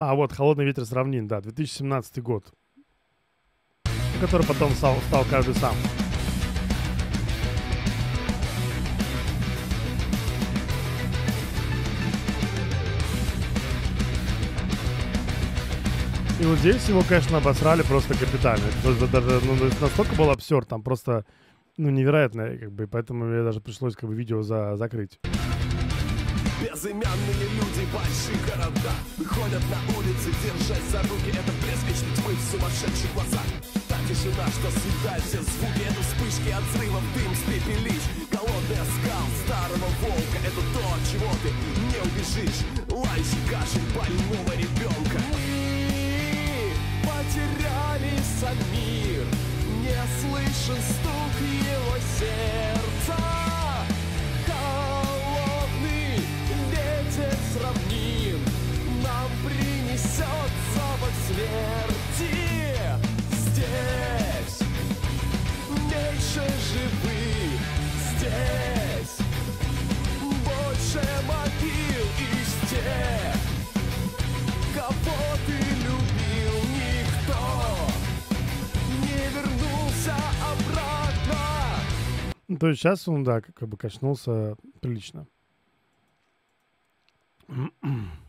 А, вот «Холодный ветер с равнин», да, 2017 год. Который потом стал «Каждый сам». И вот здесь его, конечно, обосрали просто капитально. Это даже настолько был абсурд, там просто, невероятно, как бы, поэтому мне даже пришлось, как бы, видео закрыть. Безымянные люди в больших городах выходят на улицы, держась за руки. Это блеск тьмы в сумасшедших глазах. Та тишина, что съедает все звуки. Это вспышки от взрывов, дым с пепелищ. Голодный оскал старого волка. Это то, от чего ты не убежишь. Лающий кашель больного ребенка. Мы потерялись от мир. Не слышен стук его сердца. С равнин нам принесет запах смерти. Здесь меньше живых, здесь больше могил из тех, кого ты любил. Никто не вернулся обратно. То есть сейчас он, да, как бы качнулся прилично.